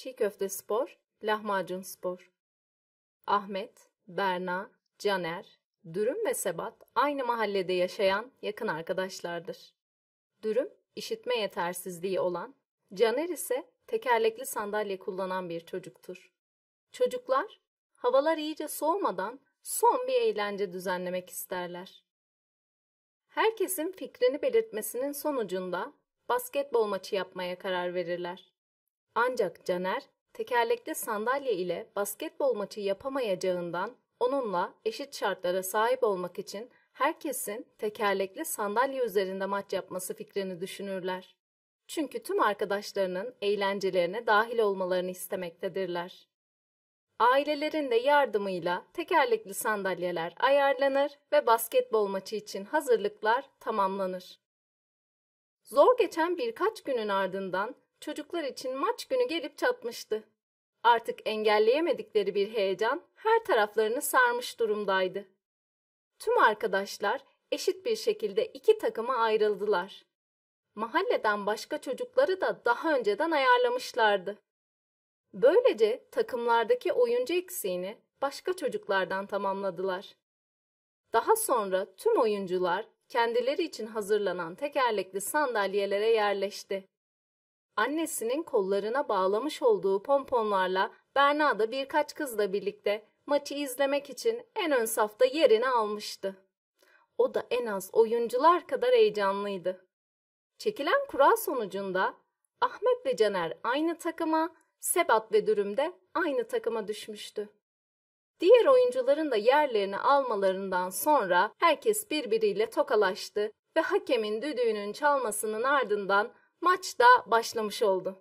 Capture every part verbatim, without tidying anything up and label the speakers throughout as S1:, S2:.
S1: Çiğ köfte spor, lahmacun spor. Ahmet, Berna, Caner, Dürüm ve Sebat aynı mahallede yaşayan yakın arkadaşlardır. Dürüm, işitme yetersizliği olan, Caner ise tekerlekli sandalye kullanan bir çocuktur. Çocuklar, havalar iyice soğumadan son bir eğlence düzenlemek isterler. Herkesin fikrini belirtmesinin sonucunda basketbol maçı yapmaya karar verirler. Ancak Caner, tekerlekli sandalye ile basketbol maçı yapamayacağından onunla eşit şartlara sahip olmak için herkesin tekerlekli sandalye üzerinde maç yapması fikrini düşünürler. Çünkü tüm arkadaşlarının eğlencelerine dahil olmalarını istemektedirler. Ailelerin de yardımıyla tekerlekli sandalyeler ayarlanır ve basketbol maçı için hazırlıklar tamamlanır. Zor geçen birkaç günün ardından çocuklar için maç günü gelip çatmıştı. Artık engelleyemedikleri bir heyecan her taraflarını sarmış durumdaydı. Tüm arkadaşlar eşit bir şekilde iki takıma ayrıldılar. Mahalleden başka çocukları da daha önceden ayarlamışlardı. Böylece takımlardaki oyuncu eksiğini başka çocuklardan tamamladılar. Daha sonra tüm oyuncular kendileri için hazırlanan tekerlekli sandalyelere yerleşti. Annesinin kollarına bağlamış olduğu pomponlarla Berna da birkaç kızla birlikte maçı izlemek için en ön safta yerini almıştı. O da en az oyuncular kadar heyecanlıydı. Çekilen kura sonucunda Ahmet ve Caner aynı takıma, Sebat ve Dürüm de aynı takıma düşmüştü. Diğer oyuncuların da yerlerini almalarından sonra herkes birbiriyle tokalaştı ve hakemin düdüğünün çalmasının ardından maç da başlamış oldu.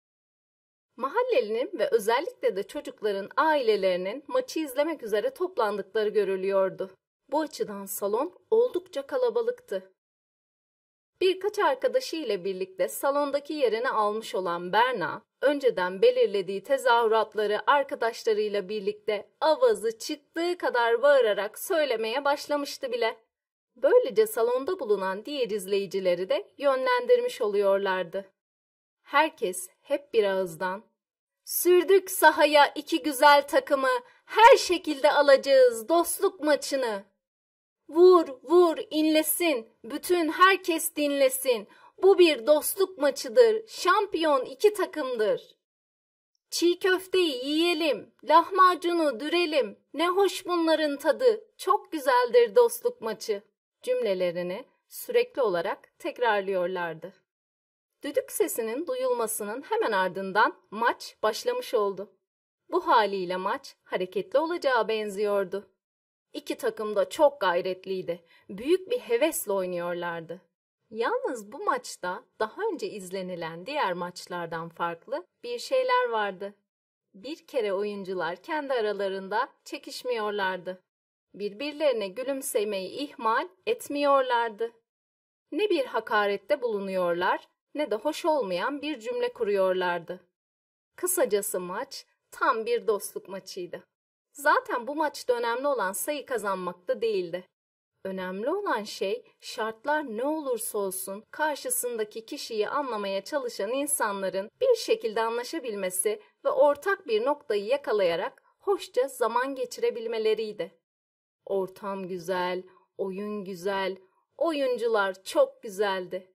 S1: Mahallelinin ve özellikle de çocukların ailelerinin maçı izlemek üzere toplandıkları görülüyordu. Bu açıdan salon oldukça kalabalıktı. Birkaç arkadaşı ile birlikte salondaki yerini almış olan Berna, önceden belirlediği tezahüratları arkadaşlarıyla birlikte avazı çıktığı kadar bağırarak söylemeye başlamıştı bile. Böylece salonda bulunan diğer izleyicileri de yönlendirmiş oluyorlardı. Herkes hep bir ağızdan, "Sürdük sahaya iki güzel takımı, her şekilde alacağız dostluk maçını. Vur, vur, inlesin, bütün herkes dinlesin. Bu bir dostluk maçıdır, şampiyon iki takımdır. Çiğ köfteyi yiyelim, lahmacunu dürelim, ne hoş bunların tadı, çok güzeldir dostluk maçı" cümlelerini sürekli olarak tekrarlıyorlardı. Düdük sesinin duyulmasının hemen ardından maç başlamış oldu. Bu haliyle maç hareketli olacağı benziyordu. İki takım da çok gayretliydi. Büyük bir hevesle oynuyorlardı. Yalnız bu maçta daha önce izlenilen diğer maçlardan farklı bir şeyler vardı. Bir kere oyuncular kendi aralarında çekişmiyorlardı. Birbirlerine gülümsemeyi ihmal etmiyorlardı. Ne bir hakarette bulunuyorlar ne de hoş olmayan bir cümle kuruyorlardı. Kısacası maç tam bir dostluk maçıydı. Zaten bu maçta önemli olan sayı kazanmakta değildi. Önemli olan şey şartlar ne olursa olsun karşısındaki kişiyi anlamaya çalışan insanların bir şekilde anlaşabilmesi ve ortak bir noktayı yakalayarak hoşça zaman geçirebilmeleriydi. Ortam güzel, oyun güzel, oyuncular çok güzeldi.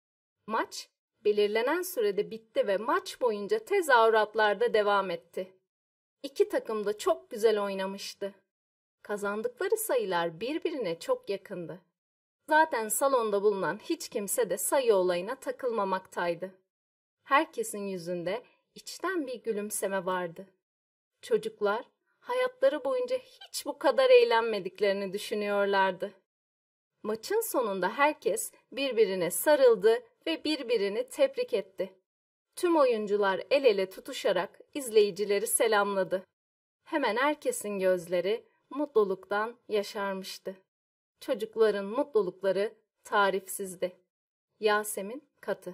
S1: Maç belirlenen sürede bitti ve maç boyunca tezahüratlar da devam etti. İki takım da çok güzel oynamıştı. Kazandıkları sayılar birbirine çok yakındı. Zaten salonda bulunan hiç kimse de sayı olayına takılmamaktaydı. Herkesin yüzünde içten bir gülümseme vardı. Çocuklar hayatları boyunca hiç bu kadar eğlenmediklerini düşünüyorlardı. Maçın sonunda herkes birbirine sarıldı ve birbirini tebrik etti. Tüm oyuncular el ele tutuşarak izleyicileri selamladı. Hemen herkesin gözleri mutluluktan yaşarmıştı. Çocukların mutlulukları tarifsizdi. Yasemin Katı.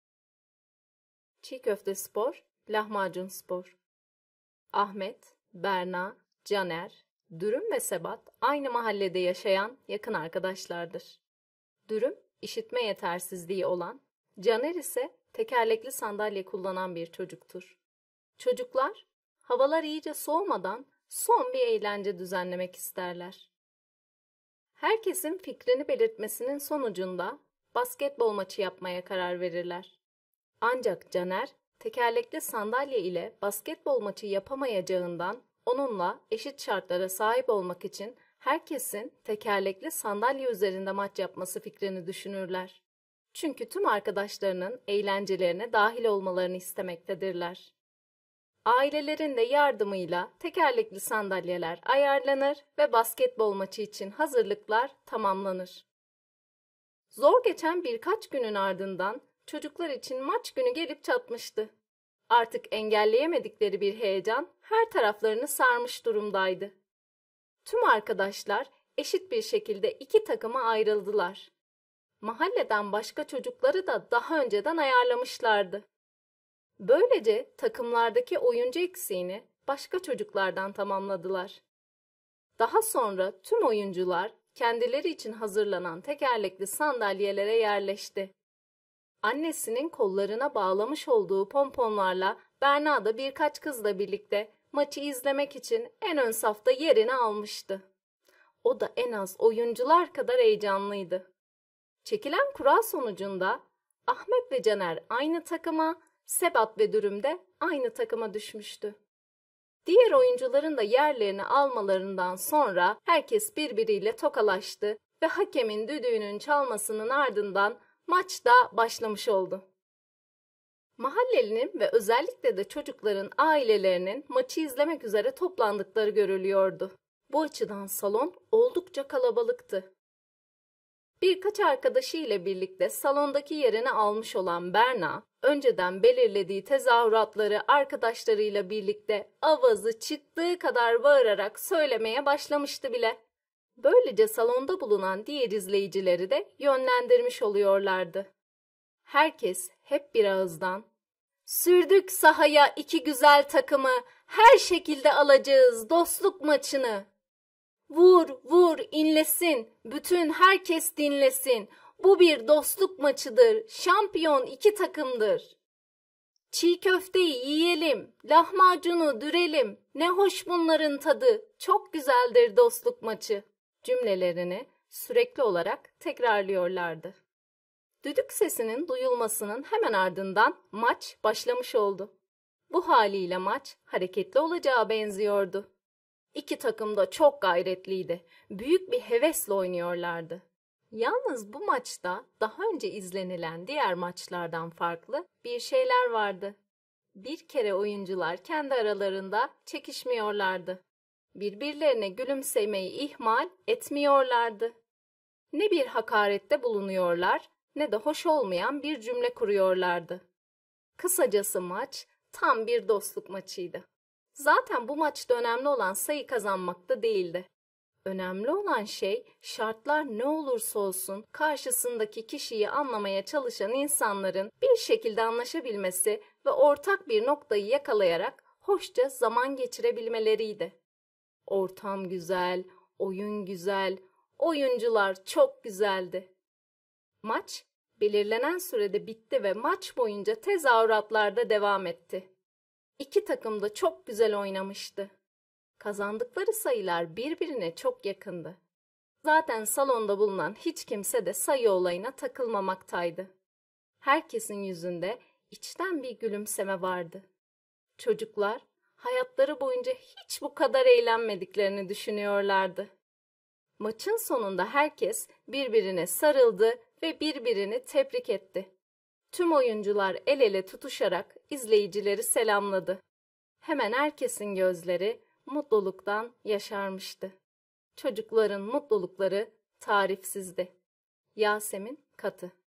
S1: Çiğ köfte spor, lahmacun spor. Ahmet, Berna, Caner, Dürüm ve Sebat aynı mahallede yaşayan yakın arkadaşlardır. Dürüm, işitme yetersizliği olan, Caner ise tekerlekli sandalye kullanan bir çocuktur. Çocuklar, havalar iyice soğumadan son bir eğlence düzenlemek isterler. Herkesin fikrini belirtmesinin sonucunda basketbol maçı yapmaya karar verirler. Ancak Caner, tekerlekli sandalye ile basketbol maçı yapamayacağından onunla eşit şartlara sahip olmak için herkesin tekerlekli sandalye üzerinde maç yapması fikrini düşünürler. Çünkü tüm arkadaşlarının eğlencelerine dahil olmalarını istemektedirler. Ailelerin de yardımıyla tekerlekli sandalyeler ayarlanır ve basketbol maçı için hazırlıklar tamamlanır. Zor geçen birkaç günün ardından çocuklar için maç günü gelip çatmıştı. Artık engelleyemedikleri bir heyecan her taraflarını sarmış durumdaydı. Tüm arkadaşlar eşit bir şekilde iki takıma ayrıldılar. Mahalleden başka çocukları da daha önceden ayarlamışlardı. Böylece takımlardaki oyuncu eksiğini başka çocuklardan tamamladılar. Daha sonra tüm oyuncular kendileri için hazırlanan tekerlekli sandalyelere yerleşti. Annesinin kollarına bağlamış olduğu pomponlarla Berna da birkaç kızla birlikte maçı izlemek için en ön safta yerini almıştı. O da en az oyuncular kadar heyecanlıydı. Çekilen kura sonucunda Ahmet ve Caner aynı takıma, Sebat ve Dürüm de aynı takıma düşmüştü. Diğer oyuncuların da yerlerini almalarından sonra herkes birbiriyle tokalaştı ve hakemin düdüğünün çalmasının ardından maç da başlamış oldu. Mahallelinin ve özellikle de çocukların ailelerinin maçı izlemek üzere toplandıkları görülüyordu. Bu açıdan salon oldukça kalabalıktı. Birkaç arkadaşı ile birlikte salondaki yerini almış olan Berna, önceden belirlediği tezahüratları arkadaşlarıyla birlikte avazı çıktığı kadar bağırarak söylemeye başlamıştı bile. Böylece salonda bulunan diğer izleyicileri de yönlendirmiş oluyorlardı. Herkes hep bir ağızdan, "Sürdük sahaya iki güzel takımı, her şekilde alacağız dostluk maçını. Vur, vur, inlesin, bütün herkes dinlesin. Bu bir dostluk maçıdır, şampiyon iki takımdır. Çiğ köfteyi yiyelim, lahmacunu dürelim, ne hoş bunların tadı, çok güzeldir dostluk maçı" cümlelerini sürekli olarak tekrarlıyorlardı. Düdük sesinin duyulmasının hemen ardından maç başlamış oldu. Bu haliyle maç hareketli olacağı benziyordu. İki takım da çok gayretliydi. Büyük bir hevesle oynuyorlardı. Yalnız bu maçta daha önce izlenilen diğer maçlardan farklı bir şeyler vardı. Bir kere oyuncular kendi aralarında çekişmiyorlardı. Birbirlerine gülümsemeyi ihmal etmiyorlardı. Ne bir hakarette bulunuyorlar ne de hoş olmayan bir cümle kuruyorlardı. Kısacası maç tam bir dostluk maçıydı. Zaten bu maçta önemli olan sayı kazanmakta değildi. Önemli olan şey şartlar ne olursa olsun karşısındaki kişiyi anlamaya çalışan insanların bir şekilde anlaşabilmesi ve ortak bir noktayı yakalayarak hoşça zaman geçirebilmeleriydi. Ortam güzel, oyun güzel, oyuncular çok güzeldi. Maç belirlenen sürede bitti ve maç boyunca tezahüratlar da devam etti. İki takım da çok güzel oynamıştı. Kazandıkları sayılar birbirine çok yakındı. Zaten salonda bulunan hiç kimse de sayı olayına takılmamaktaydı. Herkesin yüzünde içten bir gülümseme vardı. Çocuklar hayatları boyunca hiç bu kadar eğlenmediklerini düşünüyorlardı. Maçın sonunda herkes birbirine sarıldı ve birbirini tebrik etti. Tüm oyuncular el ele tutuşarak izleyicileri selamladı. Hemen herkesin gözleri mutluluktan yaşarmıştı. Çocukların mutlulukları tarifsizdi. Yasemin Katı.